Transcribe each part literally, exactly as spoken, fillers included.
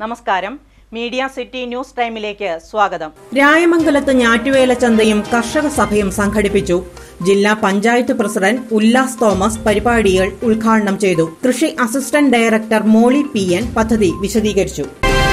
നമസ്കാരം. Media city news ടൈമിലേക്ക് സ്വാഗതം. രായമംഗലത്ത് ഞാറ്റുവേല ചന്തയും കർഷക സഭയും സംഘടിപ്പിച്ചു. ജില്ലാ പഞ്ചായത്ത് പ്രസിഡന്റ് ഉല്ലാസ് തോമസ് പരിപാടികൾ ഉദ്ഘാടനം ചെയ്തു. കൃഷി assistant director Molly P N പദ്ധതി വിശദീകരിച്ചു.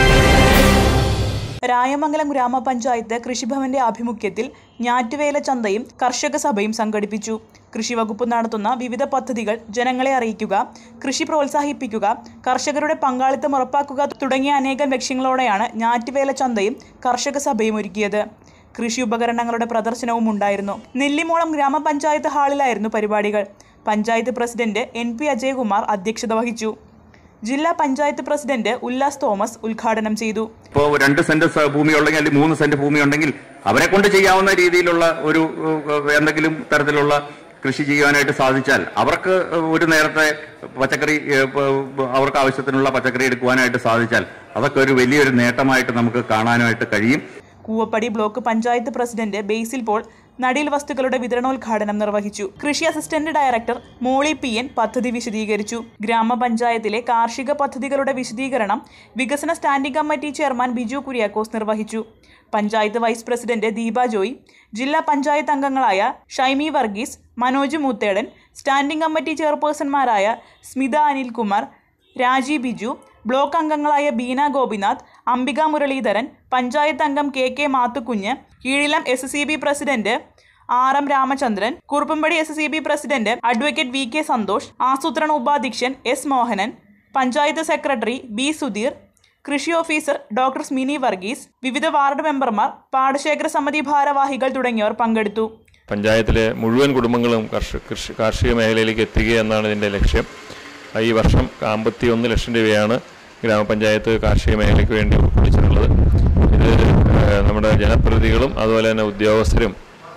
രായമംഗലം ഗ്രാമപഞ്ചായത്ത് കൃഷിഭവന്റെ ആഭിമുഖ്യത്തിൽ ഞാറ്റുവേല ചന്തയും കർഷക സഭയും സംഘടിപ്പിച്ചു. കൃഷിവകുപ്പ് നടത്തുന്ന വിവിധ പദ്ധതികൾ ജനങ്ങളെ അറിയിക്കുക, കൃഷി പ്രോത്സാഹിപ്പിക്കുക, കർഷകരുടെ പങ്കാളിത്തം ഉറപ്പാക്കുക തുടങ്ങിയ അനേകം ലക്ഷ്യങ്ങളോടെയാണ് ഞാറ്റുവേല ചന്തയും കർഷക സഭയും ഒരുക്കിയത്. കൃഷി ഉപകരണങ്ങളുടെ പ്രദർശനവും ഉണ്ടായിരുന്നു. നെല്ലിമോളം ഗ്രാമപഞ്ചായത്ത് ഹാളിലായിരുന്നു പരിപാടികൾ. Panchayat president N P Ajayakumar അധ്യക്ഷത വഹിച്ചു. ജില്ലാ പഞ്ചായത്ത് പ്രസിഡന്റ് ഉല്ലാസ് തോമസ് ഉദ്ഘാടനം ചെയ്തു. ഇപ്പോൾ രണ്ട് സെന്റ് ഭൂമി ഉണ്ടെങ്കിൽ അല്ലെങ്കിൽ മൂന്ന് സെന്റ് ഭൂമി ഉണ്ടെങ്കിൽ അവരെ കൊണ്ട് ചെയ്യാവുന്ന രീതിയിലുള്ള ഒരു എന്തെങ്കിലും തരത്തിലുള്ള കൃഷി ചെയ്യാനായിട്ട് സാധിച്ചാൽ അവർക്ക് ഒരു നേരത്തെ പച്ചക്കറി അവർക്ക് ആവശ്യത്തിനുള്ള പച്ചക്കറി എടുക്കുവാനായിട്ട് സാധിച്ചാൽ അതൊക്കെ ഒരു വലിയൊരു നേട്ടമായിട്ട് നമുക്ക് കാണാനായിട്ട് കഴിയും. Koovappady block panchayat president Basil Paul നടീൽ വസ്തുക്കളുടെ വിതരണോദ്ഘാടനം നിർവഹിച്ചു. കൃഷി assistant director Molly P N പദ്ധതി വിശദീകരിച്ചു. ഗ്രാമപഞ്ചായത്തിലെ കാർഷിക പദ്ധതികളുടെ വിശദീകരണം വികസന standing committee chairman Biju Kuriakose നിർവഹിച്ചു. Panchayat vice president Deepa Joy, ജില്ലാ പഞ്ചായത്ത് അംഗങ്ങളായ ഷൈമി വർഗീസ്, മനോജ് മൂത്തേടൻ, സ്റ്റാൻഡിംഗ് കമ്മിറ്റി ചെയർപേഴ്സൺമാരായ സ്മിത അനിൽകുമാർ, രാജി ബിജു, ബ്ലോക്ക് അംഗങ്ങളായ ബീന ഗോപിനാഥ്, അംബിക മുരളീധരൻ, പഞ്ചായത്ത് അംഗം K K Mathukunju, Keezhillam S C B president R M Ramachandran, Kuruppampady S C B president advocate V K Santhosh, ആസൂത്രണ ഉപാധ്യക്ഷൻ S Mohanan, panchayat secretary B Sudheer, കൃഷി ഓഫീസർ ഡോക്ടർ സ്മിനി വർഗീസ്, വിവിധ വാർഡ് മെമ്പർമാർ, പാടശേഖര സമിതി ഭാരവാഹികൾ തുടങ്ങിയവർ പങ്കെടുത്തു. പഞ്ചായത്തിലെ മുഴുവൻ കുടുംബങ്ങളും കൃഷി കാർഷിക മേഖലയിലേക്ക് എത്തുക എന്നാണ് ഇതിൻ്റെ ലക്ഷ്യം. ഈ വർഷം അമ്പത്തി ഒന്ന് ലക്ഷം രൂപയാണ് ഗ്രാമപഞ്ചായത്ത് കാർഷിക മേഖലയ്ക്ക് വേണ്ടി ഉൾക്കൊള്ളിച്ചിട്ടുള്ളത്. ഇത് നമ്മുടെ ജനപ്രതിനിധികളും അതുപോലെ തന്നെ ഉദ്യോഗസ്ഥരും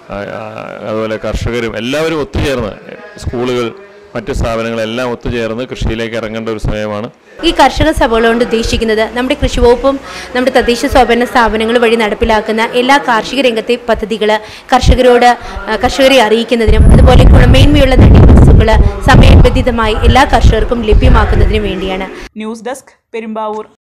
അതുപോലെ കർഷകരും എല്ലാവരും ഒത്തുചേർന്ന്, സ്കൂളുകൾ മറ്റ് സ്ഥാപനങ്ങളെല്ലാം ഒത്തുചേർന്ന് കൃഷിയിലേക്ക് ഇറങ്ങേണ്ട ഒരു സമയമാണ്. ഈ കർഷക സഭകൾ കൊണ്ട് ഉദ്ദേശിക്കുന്നത് നമ്മുടെ കൃഷി വകുപ്പും നമ്മുടെ തദ്ദേശ സ്വയംഭരണ സ്ഥാപനങ്ങൾ വഴി നടപ്പിലാക്കുന്ന എല്ലാ കാർഷിക രംഗത്തെ പദ്ധതികൾ കർഷകരോട് കർഷകരെ അറിയിക്കുന്നതിനും അതുപോലെ ഗുണമേന്മയുള്ള നടീൽ വസ്തുക്കൾ സമയബന്ധിതമായി എല്ലാ കർഷകർക്കും ലഭ്യമാക്കുന്നതിനും വേണ്ടിയാണ്. News desk, Perumbavoor.